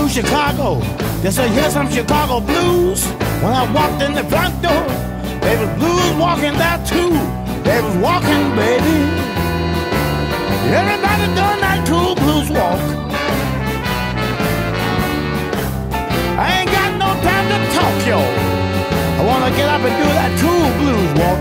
to Chicago just to hear some Chicago blues. When I walked in the front door, there was blues walking there too. They was walking, baby. Everybody doing that cool blues walk. I ain't got no time to talk, yo. I wanna get up and do that cool blues walk.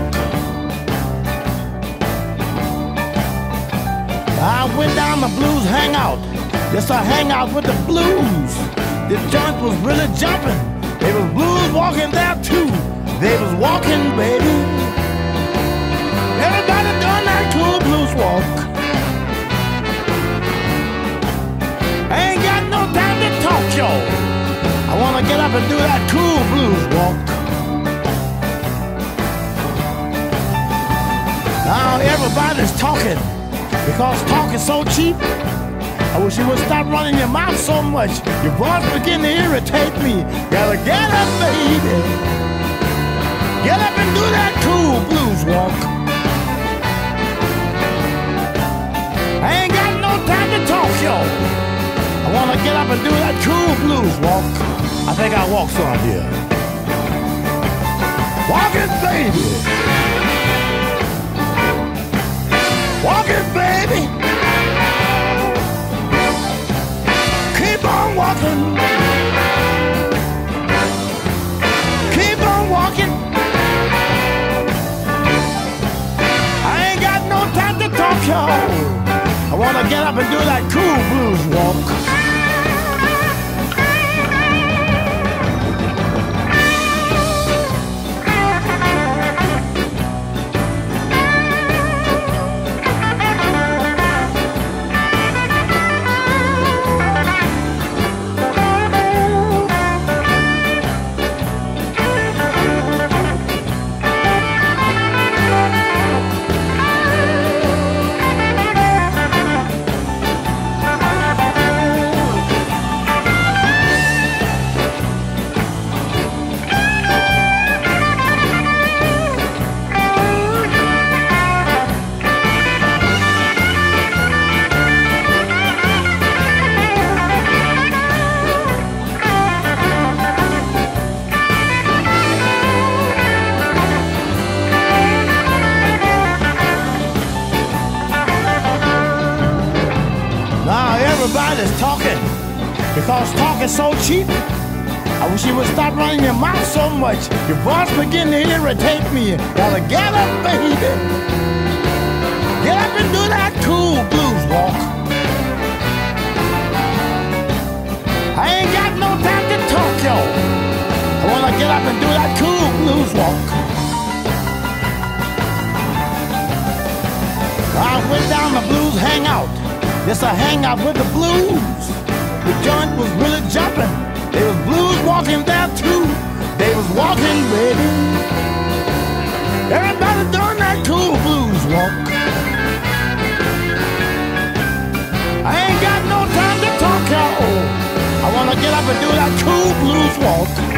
I went down the blues hangout, just to hang out with the blues. The joint was really jumping. There was blues walking there too. They was walking, baby. Everybody doing that cool blues walk. I ain't got no time to talk, yo. I wanna get up and do that cool blues walk. Now everybody's talking, because talk is so cheap. I wish you would stop running your mouth so much. Your voice begin to irritate me. Gotta get up, baby. Get up and do that cool blues walk. I ain't got no time to talk, yo. I wanna get up and do that cool blues walk. I think I'll walk some here. Walk it, baby. Walk it, baby. Keep on walking. Keep on walking. I ain't got no time to talk, y'all. I wanna get up and do that cool blues walk. Everybody's talking, because talk is so cheap. I wish you would stop running your mouth so much. Your voice begin to irritate me. Gotta get up, baby. Get up and do that cool blues walk. I ain't got no time to talk, yo. I wanna get up and do that cool blues walk. I went down the blues hangout, just to hang out with the blues. The joint was really jumping. There was blues walking there too. They was walking, baby. Everybody doing that cool blues walk. I ain't got no time to talk, y'all. I wanna get up and do that cool blues walk.